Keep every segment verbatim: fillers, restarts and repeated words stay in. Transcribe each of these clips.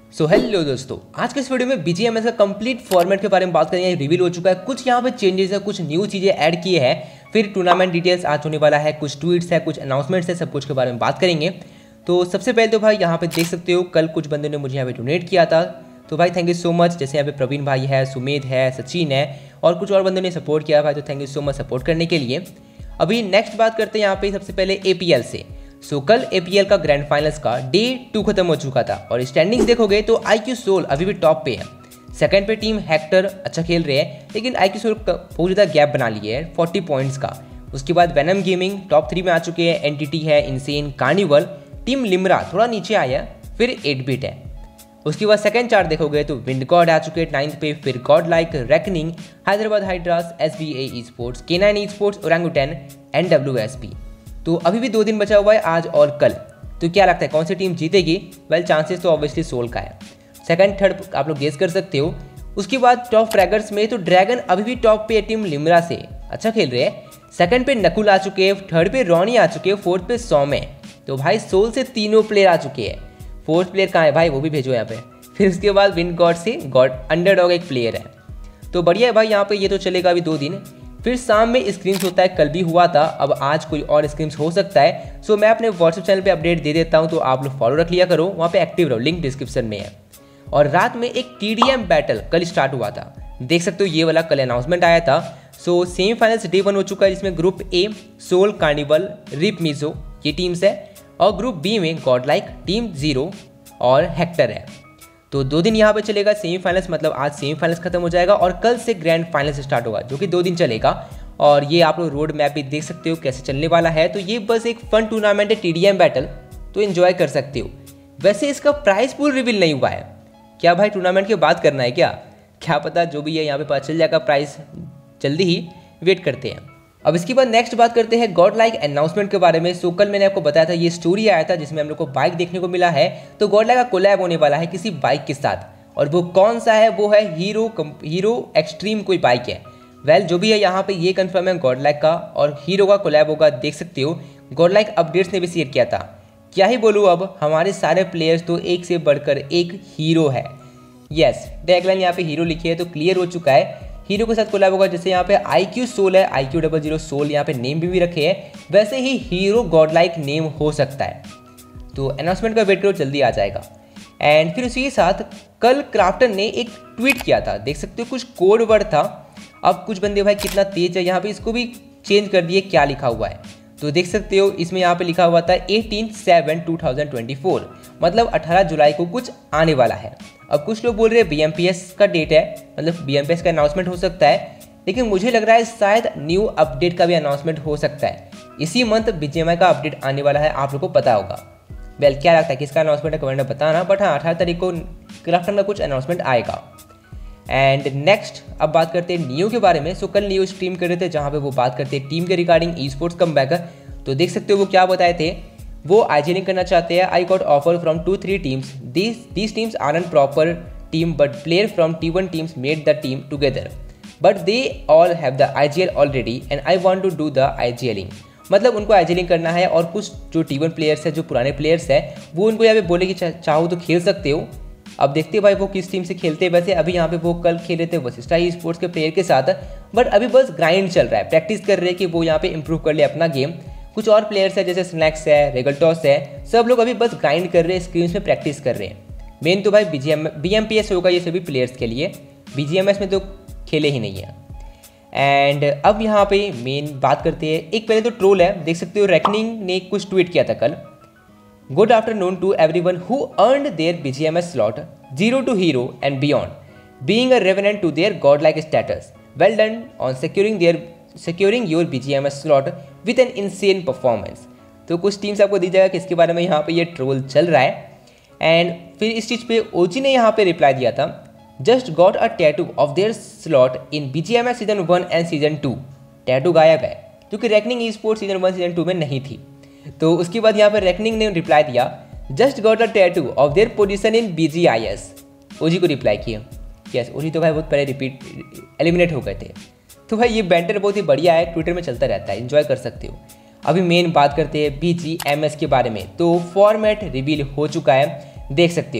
सो so, hello दोस्तों, आज के इस वीडियो में बीजीएमएस का कंप्लीट फॉर्मेट के बारे में बात करेंगे। रिवील हो चुका है, कुछ यहाँ पे चेंजेस है, कुछ न्यू चीज़ें ऐड किए हैं, फिर टूर्नामेंट डिटेल्स आज होने वाला है, कुछ ट्वीट्स है, कुछ अनाउंसमेंट्स है, सब कुछ के बारे में बात करेंगे। तो सबसे पहले तो भाई यहाँ पे देख सकते हो, कल कुछ बंदों ने मुझे यहाँ पे डोनेट किया था, तो भाई थैंक यू सो मच। जैसे यहाँ पे प्रवीण भाई है, सुमेध है, सचिन है और कुछ और बंदों ने सपोर्ट किया भाई, तो thank you so much support करने के लिए। अभी नेक्स्ट बात करते हैं यहाँ पे सबसे पहले एपीएल से। सो so, कल एपीएल का ग्रैंड फाइनल्स का डे टू खत्म हो चुका था और स्टैंडिंग्स देखोगे तो आईक्यू सोल अभी भी टॉप पे है। सेकंड पे टीम हेक्टर अच्छा खेल रहे हैं, लेकिन आईक्यू सोल बहुत ज़्यादा गैप बना लिया है फोर्टी पॉइंट्स का। उसके बाद वेनम गेमिंग टॉप थ्री में आ चुके हैं, एनटीटी है, इनसेन, कार्निवल, टीम लिमरा थोड़ा नीचे आया, फिर एट बिट है। उसके बाद सेकंड चार्ट देखोगे तो विंड गॉड आ चुके हैं नाइन्थ पे, फिर god like, reckoning, Hyderabad hydras, S B A esports, K nine esports, orangutan and W S P. तो अभी भी दो दिन बचा हुआ है, आज और कल। तो क्या लगता है कौन सी टीम जीतेगी? वेल चांसेस तो ऑब्वियसली सोल का है। सेकंड थर्ड आप लोग गेस कर सकते हो। उसके बाद टॉप फ्रैगर्स में तो ड्रैगन अभी भी टॉप पे टीम लिमरा से अच्छा खेल रहे हैं। सेकंड पे नकुल आ चुके हैं, थर्ड पे रॉनी आ चुके हैं, फोर्थ पे सौम्य। तो भाई सोल से तीनों प्लेयर आ चुके हैं। फोर्थ प्लेयर कहाँ है भाई, वो भी भेजो यहाँ पे। फिर उसके बाद विंड गॉड से गॉड अंडरडॉग एक प्लेयर है। तो बढ़िया है भाई, यहाँ पे ये तो चलेगा अभी दो दिन। फिर शाम में स्क्रीम्स होता है, कल भी हुआ था, अब आज कोई और स्क्रीम्स हो सकता है। सो मैं अपने व्हाट्सएप चैनल पे अपडेट दे देता हूँ, तो आप लोग फॉलो रख लिया करो, वहाँ पे एक्टिव रहो, लिंक डिस्क्रिप्शन में है। और रात में एक टीडीएम बैटल कल स्टार्ट हुआ था, देख सकते हो ये वाला कल अनाउंसमेंट आया था। सो सेमीफाइनल्स डे वन हो चुका है, जिसमें ग्रुप ए सोल, कार्निवल, रिप मिजो ये टीम्स है, और ग्रुप बी में गॉड लाइक, टीम जीरो और हेक्टर है। तो दो दिन यहाँ पे चलेगा सेमीफाइनल्स, मतलब आज सेमीफाइनल्स खत्म हो जाएगा और कल से ग्रैंड फाइनल्स स्टार्ट होगा, जो कि दो दिन चलेगा। और ये आप लोग रोड मैप भी देख सकते हो कैसे चलने वाला है। तो ये बस एक फन टूर्नामेंट है टीडीएम बैटल, तो एंजॉय कर सकते हो। वैसे इसका प्राइस पूल रिवील नहीं हुआ है, क्या भाई टूर्नामेंट की बात करना है क्या? क्या पता, जो भी है यहाँ पे पता चल जाएगा प्राइस जल्दी ही, वेट करते हैं। अब इसके बाद नेक्स्ट बात करते हैं गॉड लाइक अनाउंसमेंट के बारे में। सो कल मैंने आपको बताया था, ये स्टोरी आया था जिसमें हम लोग को बाइक देखने को मिला है। तो गॉड लाइक का कोलैब होने वाला है किसी बाइक के साथ, और वो कौन सा है? वो है हीरो हीरो एक्सट्रीम कोई बाइक है। वेल well, जो भी है यहाँ पे ये कंफर्म है गॉड लाइक का और हीरो का कोलैब होगा, देख सकते हो। गॉड लाइक अपडेट्स ने भी शेयर किया था। क्या ही बोलूँ, अब हमारे सारे प्लेयर्स तो एक से बढ़कर एक हीरो है। यस, टैगलाइन यहाँ पे हीरो लिखी है, तो क्लियर हो चुका है हीरो के साथ कोलैब होगा। जैसे यहाँ पे आईक्यू सोल है, आईक्यू डबल जीरो सोल यहाँ पे नेम भी, भी रखे हैं, वैसे ही हीरो गॉड लाइक नेम हो सकता है। तो अनाउंसमेंट का वेट करो, जल्दी आ जाएगा। एंड फिर उसी के साथ कल क्राफ्टन ने एक ट्वीट किया था, देख सकते हो कुछ कोड वर्ड था। अब कुछ बंदे भाई कितना तेज है, यहाँ पे इसको भी चेंज कर दिए, क्या लिखा हुआ है तो देख सकते हो। इसमें यहाँ पे लिखा हुआ था eighteen seven two thousand twenty four, मतलब अठारह जुलाई को कुछ आने वाला है। अब कुछ लोग बोल रहे हैं बीएमपीएस का डेट है, मतलब बीएमपीएस का अनाउंसमेंट हो सकता है, लेकिन मुझे लग रहा है शायद न्यू अपडेट का भी अनाउंसमेंट हो सकता है। इसी मंथ बीजीएमआई का अपडेट आने वाला है, आप लोग को पता होगा। वेल क्या लगता है किसका अनाउंसमेंट है, कमेंट में बताना। बट हाँ, अठारह तारीख को क्राफ्टन का कुछ अनाउंसमेंट आएगा। एंड नेक्स्ट अब बात करते हैं नियो के बारे में। सो कल नियो स्ट्रीम कर रहे थे, जहाँ पे वो बात करते हैं टीम के रिगार्डिंग ई स्पोर्ट्स कमबैक। तो देख सकते हो वो क्या बताए थे, वो आईजीएलिंग करना चाहते हैं। I got offer from two three teams, these these teams are an proper team but player from T one teams made the team together, but they all have the IGL already and I want to do the IGLing. मतलब उनको आईजीएलिंग करना है, और कुछ जो T one players है, जो पुराने प्लेयर्स हैं, वो उनको यहाँ पे बोले कि चाहो तो खेल सकते हो। अब देखते हैं भाई वो किस टीम से खेलते हैं। वैसे अभी यहाँ पे वो कल खेल रहे थे वशिष्ठा ई स्पोर्ट्स के प्लेयर के साथ, बट अभी बस ग्राइंड चल रहा है, प्रैक्टिस कर रहे हैं कि वो यहाँ पे इंप्रूव कर ले अपना गेम। कुछ और प्लेयर्स है जैसे स्नैक्स है, रेगलटॉस है, सब लोग अभी बस ग्राइंड कर रहे हैं, स्क्रीन्स में प्रैक्टिस कर रहे हैं। मेन तो भाई बीजीएम बीएमपीएस होगा ये सभी प्लेयर्स के लिए, बीजीएमएस में तो खेले ही नहीं है। एंड अब यहाँ पे मेन बात करते हैं, एक पहले तो ट्रोल है, देख सकते हो रेकनिंग ने कुछ ट्वीट किया था कल। Good afternoon to everyone who earned their BGMS slot zero to hero and beyond, being a Revenant to their Godlike status, well done on securing their securing your BGMS slot with an insane performance. तो कुछ teams आपको दी जाएगा किसके बारे में यहाँ पे ये ट्रोल चल रहा है। एंड फिर इस चीज़ पे ओजी ने यहाँ पे रिप्लाई दिया था, just got a tattoo of their slot in BGMS season one and season two. Tattoo गायब है, क्योंकि Reckoning esports season one season two में नहीं थी। तो उसके बाद यहाँ पर रेकनिंग ने रिप्लाई दिया, just got a tattoo of their position in BGIS. OG को रिप्लाई किया। यस, ओजी तो भाई बहुत पहले रिपीट एलिमिनेट हो गए थे। तो भाई ये बैंटर बहुत ही बढ़िया है, ट्विटर में चलता रहता है, एंजॉय कर सकते हो। अभी मेन बात करते हैं बीजीएमएस के बारे में। तो फॉर्मेट रिवील हो चुका है, देख सकते हो।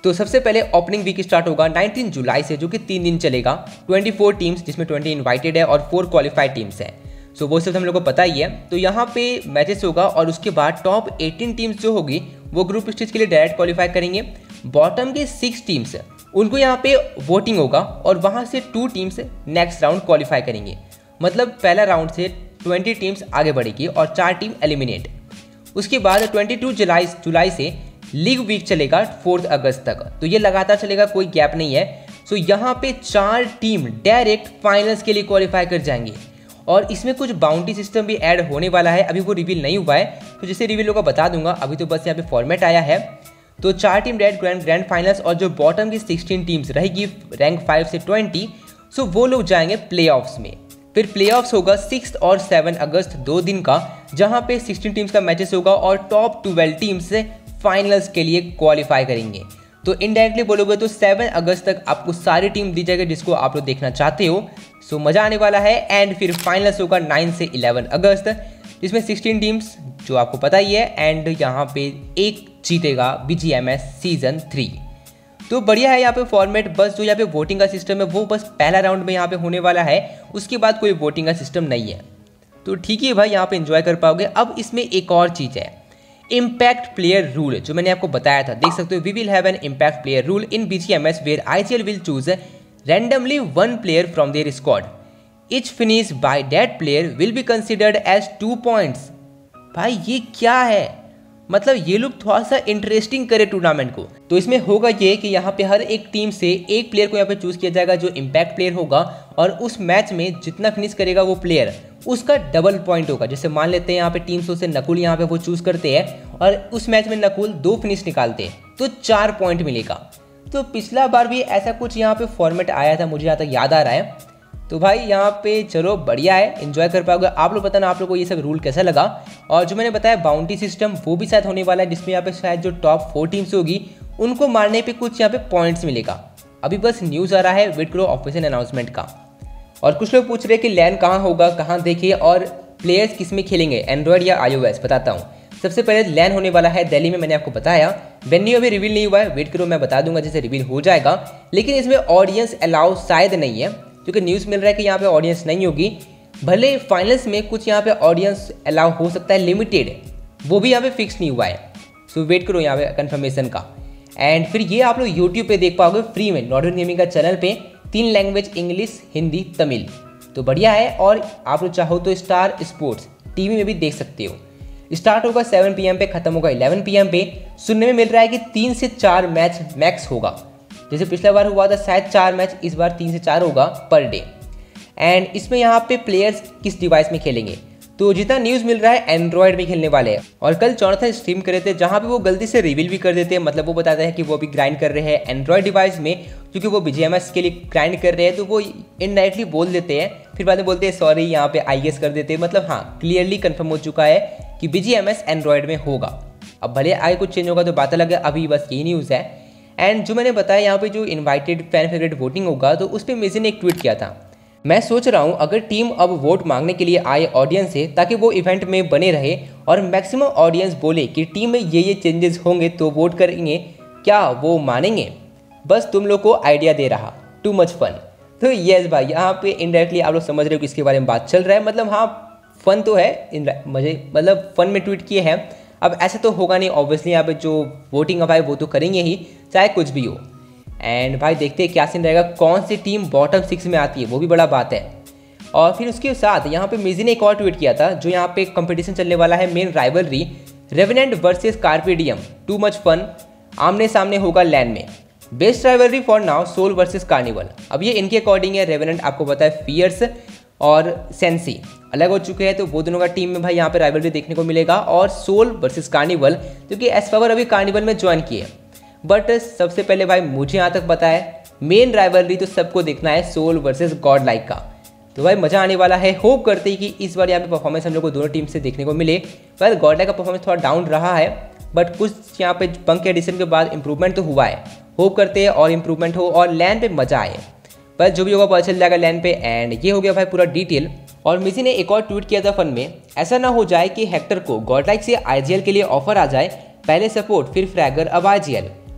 तो सबसे पहले ओपनिंग वीक स्टार्ट होगा उन्नीस जुलाई से, जो कि तीन दिन चलेगा। चौबीस टीम्स, जिसमें बीस इनवाइटेड है और फोर क्वालिफाइड टीम्स हैं। सो वो सब हम लोग को पता ही है। तो यहाँ पे मैचेस होगा और उसके बाद टॉप अठारह टीम्स जो होगी वो ग्रुप स्टेज के लिए डायरेक्ट क्वालिफाई करेंगे। बॉटम के सिक्स टीम्स उनको यहाँ पे वोटिंग होगा और वहाँ से two teams next round qualify करेंगे। मतलब पहला राउंड से बीस टीम्स आगे बढ़ेगी और चार टीम एलिमिनेट। उसके बाद बाईस जुलाई जुलाई से लीग वीक चलेगा फोर्थ अगस्त तक, तो ये लगातार चलेगा, कोई गैप नहीं है। सो यहाँ पे चार टीम डायरेक्ट फाइनल्स के लिए क्वालिफाई कर जाएंगे और इसमें कुछ बाउंटी सिस्टम भी ऐड होने वाला है। अभी वो रिवील नहीं हुआ है, तो जैसे रिवील होगा बता दूंगा। अभी तो बस यहाँ पे फॉर्मेट आया है। तो चार team direct grand grand finals और जो बॉटम की सोलह टीम्स रहेगी रैंक फाइव से बीस, सो वो लोग जाएंगे प्लेऑफ्स में। फिर प्लेऑफ्स होगा सिक्स और सेवन अगस्त, दो दिन का, जहां पे सोलह टीम्स का मैचेस होगा और टॉप ट्वेल्व टीम्स से फाइनल्स के लिए क्वालिफाई करेंगे। तो इनडायरेक्टली बोलोगे तो सात अगस्त तक आपको सारी टीम दी जाएगी जिसको आप लोग देखना चाहते हो। सो मज़ा आने वाला है। एंड फिर फाइनल्स होगा नौ से ग्यारह अगस्त, जिसमें सोलह टीम्स जो आपको पता ही है। एंड यहाँ पे एक जीतेगा बीजीएमएस सीजन थ्री। तो बढ़िया है यहाँ पे फॉर्मेट। बस जो यहाँ पे वोटिंग का सिस्टम है वो बस पहला राउंड में यहाँ पे होने वाला है, उसके बाद कोई वोटिंग का सिस्टम नहीं है। तो ठीक है भाई, यहाँ पे एंजॉय कर पाओगे। अब इसमें एक और चीज़ है, इम्पैक्ट प्लेयर रूल, जो मैंने आपको बताया था। देख सकते हो, we will have an impact player rule in BGMS where IGL will choose randomly one player from their squad. Each finish by that player will be considered as two points. भाई ये क्या है? मतलब ये लोग थोड़ा सा इंटरेस्टिंग करे टूर्नामेंट को। तो इसमें होगा ये कि यहाँ पे हर एक टीम से एक प्लेयर को यहाँ पे चूज किया जाएगा जो इम्पैक्ट प्लेयर होगा, और उस मैच में जितना फिनिश करेगा वो प्लेयर उसका डबल पॉइंट होगा। जैसे मान लेते हैं यहाँ पे टीम से नकुल यहाँ पे वो चूज करते हैं और उस मैच में नकुल दो फिनिश निकालते हैं तो चार पॉइंट मिलेगा। तो पिछला बार भी ऐसा कुछ यहाँ पे फॉर्मेट आया था, मुझे यहाँ तक याद आ रहा है। तो भाई यहाँ पे चलो बढ़िया है, एंजॉय कर पाओगे। आप लोग बताना आप लोग को ये सब रूल कैसा लगा। और जो मैंने बताया बाउंटी सिस्टम वो भी शायद होने वाला है, जिसमें यहाँ पे शायद जो टॉप फोर टीम्स होगी उनको मारने पे कुछ यहाँ पे पॉइंट्स मिलेगा। अभी बस न्यूज़ आ रहा है, वेट करो ऑफिशियल अनाउंसमेंट का। और कुछ लोग पूछ रहे हैं कि लैन कहाँ होगा, कहाँ देखिए, और प्लेयर्स किस में खेलेंगे, एंड्रॉयड या आईओएस। बताता हूँ। सबसे पहले लैन होने वाला है दिल्ली में, मैंने आपको बताया। वेन्यू अभी रिवील नहीं हुआ है, वेट करो मैं बता दूंगा जैसे रिवील हो जाएगा। लेकिन इसमें ऑडियंस अलाउ शायद नहीं है, क्योंकि न्यूज़ मिल रहा है कि यहाँ पे ऑडियंस नहीं होगी। भले फाइनल्स में कुछ यहाँ पे ऑडियंस अलाउ हो सकता है, लिमिटेड, वो भी यहाँ पे फिक्स नहीं हुआ है। सो वेट करो यहाँ पे कंफर्मेशन का। एंड फिर ये आप लोग यूट्यूब पे देख पाओगे फ्री में, नॉर्डन गेमिंग का चैनल पे, तीन लैंग्वेज, इंग्लिश, हिंदी, तमिल। तो बढ़िया है। और आप लोग चाहो तो स्टार स्पोर्ट्स टीवी में भी देख सकते हो। स्टार्ट होगा सेवन पी एम पे, खत्म होगा इलेवन पी एम पे। सुनने में मिल रहा है कि तीन से चार मैच मैक्स होगा, जैसे पिछला बार हुआ था शायद चार मैच, इस बार तीन से चार होगा पर डे। एंड इसमें यहाँ पे प्लेयर्स किस डिवाइस में खेलेंगे, तो जितना न्यूज़ मिल रहा है एंड्रॉयड में खेलने वाले हैं। और कल चौथा स्ट्रीम करे थे जहाँ पे वो गलती से रिवील भी कर देते हैं, मतलब वो बताते हैं कि वो भी ग्राइंड कर रहे हैं एंड्रॉयड डिवाइस में, क्योंकि वो बीजीएमएस के लिए ग्राइंड कर रहे हैं। तो वो इनडायरेक्टली बोल देते हैं, फिर बाद में बोलते हैं सॉरी, यहाँ पे आई एस कर देते हैं। मतलब हाँ, क्लियरली कन्फर्म हो चुका है कि बीजीएमएस एंड्रॉयड में होगा। अब भले आगे कुछ चेंज होगा तो बात अलग है, अभी बस यही न्यूज़ है। एंड जो मैंने बताया यहाँ पे जो इनवाइटेड फैन फेवरेट वोटिंग होगा, तो उस पर मेसी ने एक ट्वीट किया था। मैं सोच रहा हूँ अगर टीम अब वोट मांगने के लिए आए ऑडियंस से, ताकि वो इवेंट में बने रहे और मैक्सिमम ऑडियंस बोले कि टीम में ये ये चेंजेस होंगे तो वोट करेंगे, क्या वो मानेंगे? बस तुम लोग को आइडिया दे रहा, टू मच फन। तो यस भाई, यहाँ पे इनडायरेक्टली आप लोग समझ रहे हो कि इसके बारे में बात चल रहा है। मतलब हाँ, फन तो है, मजे मतलब फन में ट्वीट किए हैं। अब ऐसा तो होगा नहीं ऑब्वियसली, यहाँ पे जो वोटिंग अब है वो तो करेंगे ही, चाहे कुछ भी हो। एंड भाई देखते हैं क्या सीन रहेगा, कौन सी टीम बॉटम सिक्स में आती है, वो भी बड़ा बात है। और फिर उसके साथ यहाँ पे मेजी ने एक और ट्वीट किया था, जो यहाँ पे कंपटीशन चलने वाला है, main rivalry Revenant versus Carpe Diem, too much fun, आमने सामने होगा लैन में। Best rivalry for now Soul versus Carnival. अब ये इनके अकॉर्डिंग है, रेवेनेंट आपको पता है फियर्स और सेंसी अलग हो चुके हैं, तो वो दोनों का टीम में भाई यहाँ पे राइवलरी देखने को मिलेगा। और सोल वर्सेस कार्निवल, क्योंकि एसपावर अभी कार्निवल में ज्वाइन किए। बट सबसे पहले भाई मुझे यहाँ तक पता है मेन राइवलरी तो सबको देखना है सोल वर्सेस गॉड लाइक का। तो भाई मज़ा आने वाला है। होप करते हैं कि इस बार यहाँ पे परफॉर्मेंस हम लोग को दोनों टीम से देखने को मिले। वेल गॉड लाइक का परफॉर्मेंस थोड़ा डाउन रहा है, बट कुछ यहाँ पे पंक के एडिशन के बाद इंप्रूवमेंट तो हुआ है। होप करते हैं और इंप्रूवमेंट हो और लैन पे मज़ा आए। पर जो भी होगा पता चल जाएगा लैन पे। एंड ये हो गया भाई पूरा डिटेल। और मेसी ने एक और ट्वीट किया था फन में, ऐसा ना हो जाए कि हेक्टर को गॉड लाइक से आईजीएल के लिए ऑफर आ जाए, पहले सपोर्ट फिर फ्रैगर अब आईजीएल।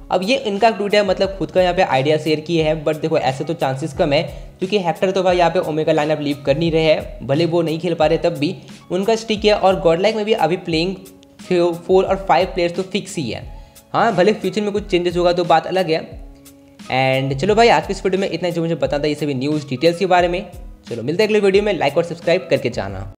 अब ये इनका ट्वीट है, मतलब खुद का यहाँ पे आइडिया शेयर किए हैं, बट देखो ऐसे तो चांसेस कम है क्योंकि हेक्टर तो भाई यहाँ पे ओमेगा लाइनअप लीव कर नहीं रहे हैं, भले वो नहीं खेल पा रहे तब भी उनका स्टिक है। और गॉडलाइक में भी अभी प्लेइंग फोर और फाइव प्लेयर्स तो फिक्स ही है। हाँ, भले फ्यूचर में कुछ चेंजेस होगा तो बात अलग है। एंड चलो भाई, आज की इस वीडियो में इतना जो मुझे पता था ये सभी न्यूज़ डिटेल्स के बारे में। चलो मिलते हैं अगले वीडियो में, लाइक और सब्सक्राइब करके जाना।